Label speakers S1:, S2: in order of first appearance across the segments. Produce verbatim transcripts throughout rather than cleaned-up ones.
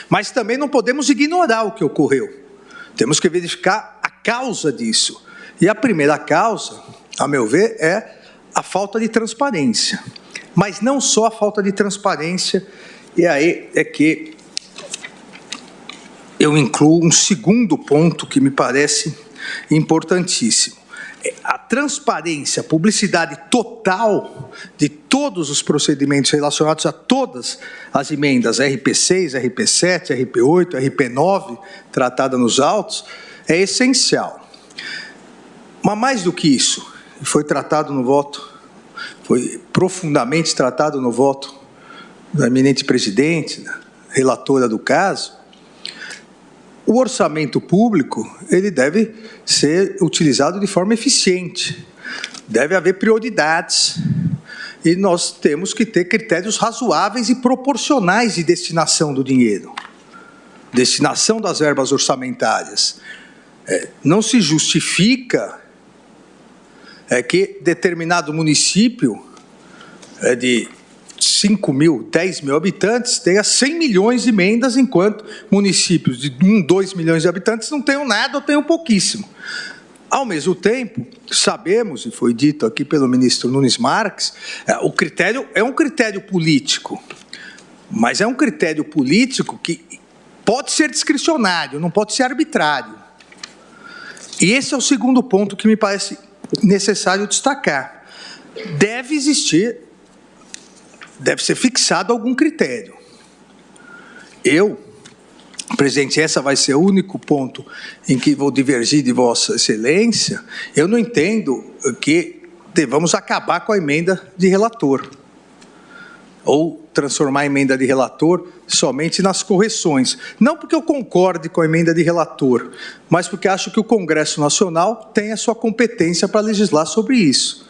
S1: Mas também não podemos ignorar o que ocorreu. Temos que verificar a causa disso. E a primeira causa, a meu ver, é a falta de transparência. Mas não só a falta de transparência, e aí é que eu incluo um segundo ponto que me parece importantíssimo. A transparência, a publicidade total de todos os procedimentos relacionados a todas as emendas R P seis, R P sete, R P oito, R P nove, tratada nos autos, é essencial. Mas mais do que isso, foi tratado no voto, foi profundamente tratado no voto da eminente presidente, da relatora do caso, o orçamento público, ele deve ser utilizado de forma eficiente. Deve haver prioridades. E nós temos que ter critérios razoáveis e proporcionais de destinação do dinheiro. Destinação das verbas orçamentárias. É, não se justifica é, que determinado município é, de cinco mil, dez mil habitantes tenha cem milhões de emendas, enquanto municípios de um, dois milhões de habitantes não tenham nada ou tenham pouquíssimo. Ao mesmo tempo, sabemos, e foi dito aqui pelo ministro Nunes Marques, o critério é um critério político, mas é um critério político que pode ser discricionário, não pode ser arbitrário. E esse é o segundo ponto que me parece necessário destacar. Deve existir deve ser fixado algum critério. Eu, presidente, essa vai ser o único ponto em que vou divergir de Vossa Excelência, eu não entendo que devamos acabar com a emenda de relator, ou transformar a emenda de relator somente nas correções. Não porque eu concorde com a emenda de relator, mas porque acho que o Congresso Nacional tem a sua competência para legislar sobre isso.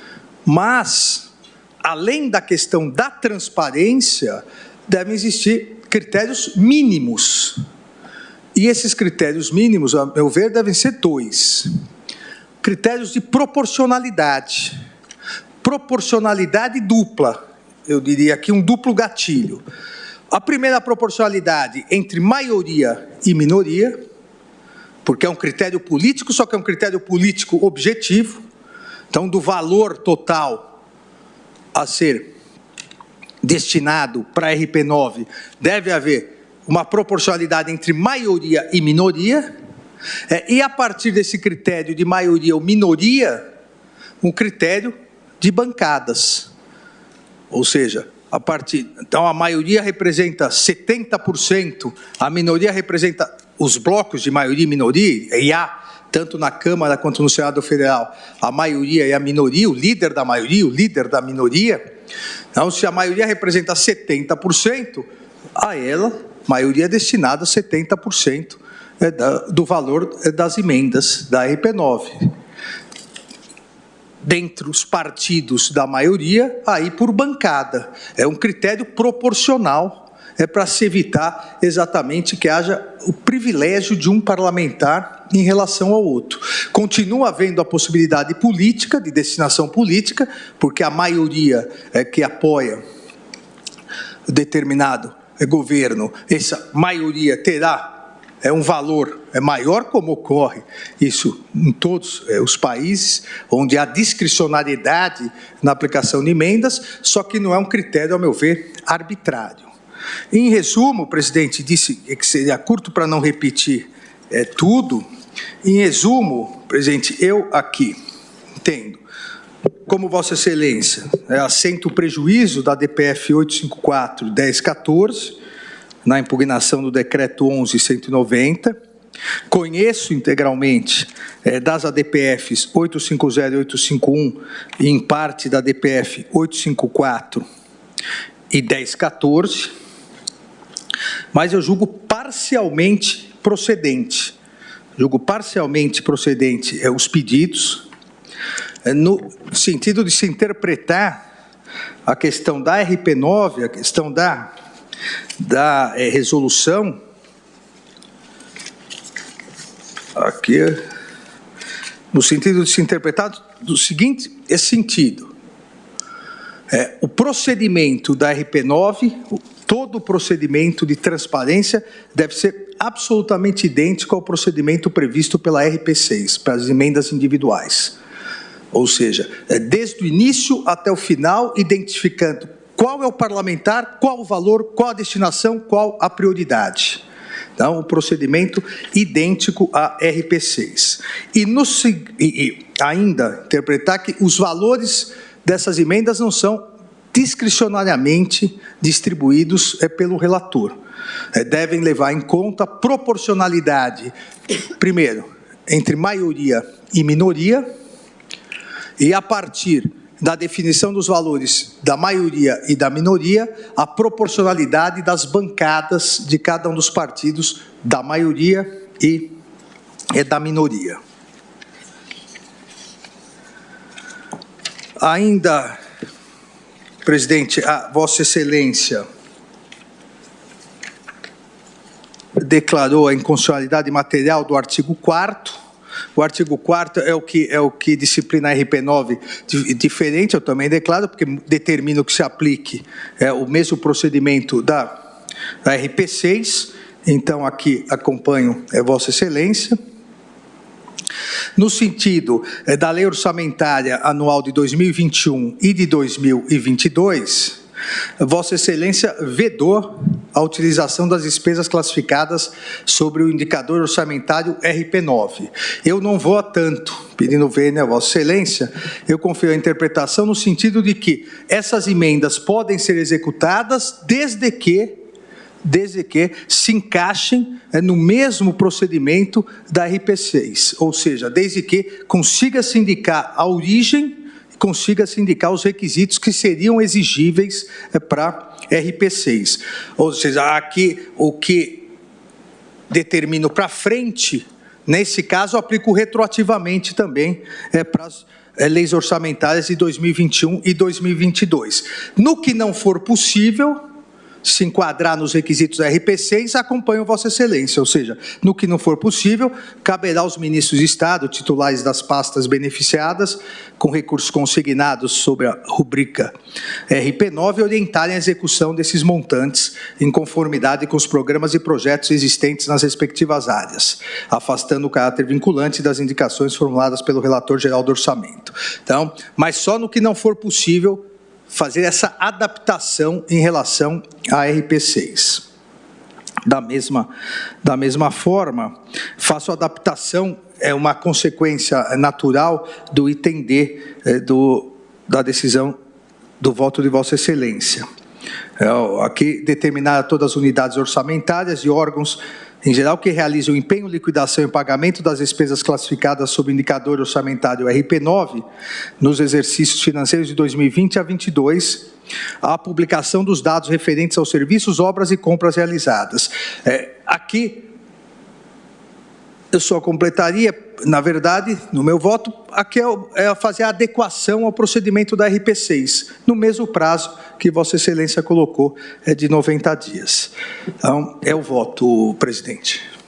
S1: Mas além da questão da transparência, devem existir critérios mínimos. E esses critérios mínimos, a meu ver, devem ser dois. Critérios de proporcionalidade. Proporcionalidade dupla. Eu diria aqui um duplo gatilho. A primeira proporcionalidade entre maioria e minoria, porque é um critério político, só que é um critério político objetivo. Então, do valor total a ser destinado para a R P nove, deve haver uma proporcionalidade entre maioria e minoria, é, e a partir desse critério de maioria ou minoria, um critério de bancadas. Ou seja, a partir, então a maioria representa setenta por cento, a minoria representa os blocos de maioria e minoria, e há tanto na Câmara quanto no Senado Federal, a maioria e a minoria, o líder da maioria, o líder da minoria. Então, se a maioria representa setenta por cento, a ela, maioria é destinada a setenta por cento do valor das emendas da R P nove. Dentre os partidos da maioria, aí por bancada. É um critério proporcional, é para se evitar exatamente que haja o privilégio de um parlamentar em relação ao outro. Continua havendo a possibilidade política, de destinação política, porque a maioria é que apoia determinado governo, essa maioria terá é um valor é maior, como ocorre isso em todos é, os países, onde há discricionariedade na aplicação de emendas, só que não é um critério, ao meu ver, arbitrário. Em resumo, o presidente disse que seria curto para não repetir é, tudo. Em resumo, presidente, eu aqui entendo, como Vossa Excelência, é, assento o prejuízo da D P F oitocentos e cinquenta e quatro barra dez quatorze, na impugnação do decreto onze mil cento e noventa, conheço integralmente é, das A D P Fs oitocentos e cinquenta e oitocentos e cinquenta e um e em parte da D P F oitocentos e cinquenta e quatro e dez quatorze, mas eu julgo parcialmente procedente. Julgo parcialmente procedente é, os pedidos, é, no sentido de se interpretar a questão da R P nove, a questão da, da é, resolução, aqui, no sentido de se interpretar do seguinte esse sentido. É, o procedimento da R P nove, todo o procedimento de transparência deve ser absolutamente idêntico ao procedimento previsto pela R P seis, para as emendas individuais. Ou seja, desde o início até o final, identificando qual é o parlamentar, qual o valor, qual a destinação, qual a prioridade. Então, o procedimento idêntico à R P seis. E, no, e, e ainda interpretar que os valores dessas emendas não são discricionariamente distribuídos é, pelo relator. É, devem levar em conta a proporcionalidade, primeiro, entre maioria e minoria, e a partir da definição dos valores da maioria e da minoria, a proporcionalidade das bancadas de cada um dos partidos da maioria e, e da minoria. Ainda, presidente, a Vossa Excelência declarou a inconstitucionalidade material do artigo quarto. O artigo quarto é o que, é o que disciplina a R P nove diferente, eu também declaro, porque determina que se aplique é, o mesmo procedimento da, da R P seis. Então, aqui acompanho é, Vossa Excelência. No sentido é, da Lei Orçamentária Anual de dois mil e vinte e um e de dois mil e vinte e dois, Vossa Excelência vedou a utilização das despesas classificadas sobre o indicador orçamentário R P nove. Eu não vou a tanto, pedindo vênia a Vossa Excelência, eu confio a interpretação no sentido de que essas emendas podem ser executadas desde que, desde que se encaixem é, no mesmo procedimento da R P seis, ou seja, desde que consiga-se indicar a origem, consiga-se indicar os requisitos que seriam exigíveis é, para R P seis. Ou seja, aqui o que determino para frente, nesse caso, aplico retroativamente também é, para as é, leis orçamentárias de dois mil e vinte e um e dois mil e vinte e dois. No que não for possível se enquadrar nos requisitos da R P seis, acompanho Vossa Excelência, ou seja, no que não for possível, caberá aos ministros de Estado, titulares das pastas beneficiadas, com recursos consignados sobre a rubrica R P nove, orientarem a execução desses montantes em conformidade com os programas e projetos existentes nas respectivas áreas, afastando o caráter vinculante das indicações formuladas pelo relator geral do orçamento. Então, mas só no que não for possível fazer essa adaptação em relação à R P seis. Da mesma, da mesma forma, faço adaptação, é uma consequência natural do item D é, do, da decisão do voto de Vossa Excelência. É, aqui, determinar todas as unidades orçamentárias e órgãos em geral, que realiza o empenho, liquidação e pagamento das despesas classificadas sob o indicador orçamentário R P nove nos exercícios financeiros de dois mil e vinte a vinte e dois, a publicação dos dados referentes aos serviços, obras e compras realizadas. É, aqui, eu só completaria, na verdade, no meu voto, aqui é, é fazer a adequação ao procedimento da R P seis, no mesmo prazo que Vossa Excelência colocou, é de noventa dias. Então, é o voto, presidente.